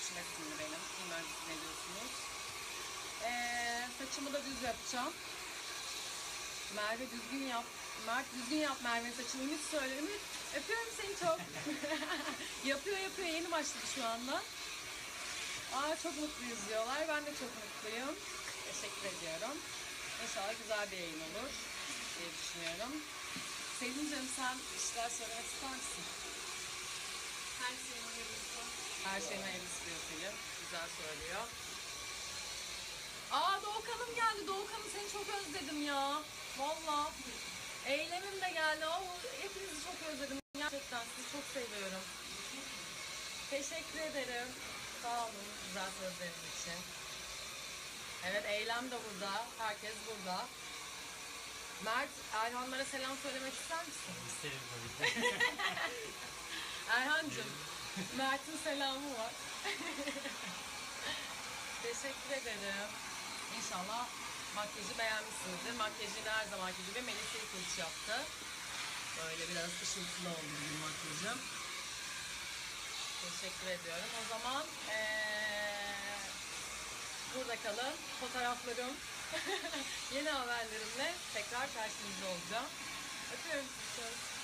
içime sindi benim. Bilmem siz ne diyorsunuz. Saçımı da düz yapacağım. Merve düzgün yap. Mert düzgün yap Merve saçını. Ümit söyler. Ümit öpüyorum seni çok. yapıyor. Yeni başladı şu anda. Çok mutluyuz diyorlar. Ben de çok mutluyum. Teşekkür ediyorum. İnşallah güzel bir yayın olur diye düşünüyorum. Selin'cim sen işler söylemek ister misin? Her şeyin hayırlısı. Her şeyin hayırlısı diyor Selin. Güzel söylüyor. Doğukan'ım geldi. Doğukan'ım seni çok özledim ya. Valla. Eylemim de geldi. Hepinizi çok özledim. Gerçekten sizi çok seviyorum. Teşekkür ederim. Sağ olun güzel sözleriniz için. Evet Eylem de burada. Herkes burada. Mert, Erhanlara selam söylemek ister misin? İsterim tabii ki. Erhan'cığım, Mert'in selamı var. Teşekkür ederim. İnşallah makyajı beğenmişsinizdir. Makyajını her zamanki gibi Melisa Kılıç yaptı. Böyle biraz ışıltılı oldu bugün makyajım. Teşekkür ediyorum. O zaman burada kalın. Fotoğraflarım, yeni haberlerimle tekrar karşınızda olacağım. Öpüyorum sizi.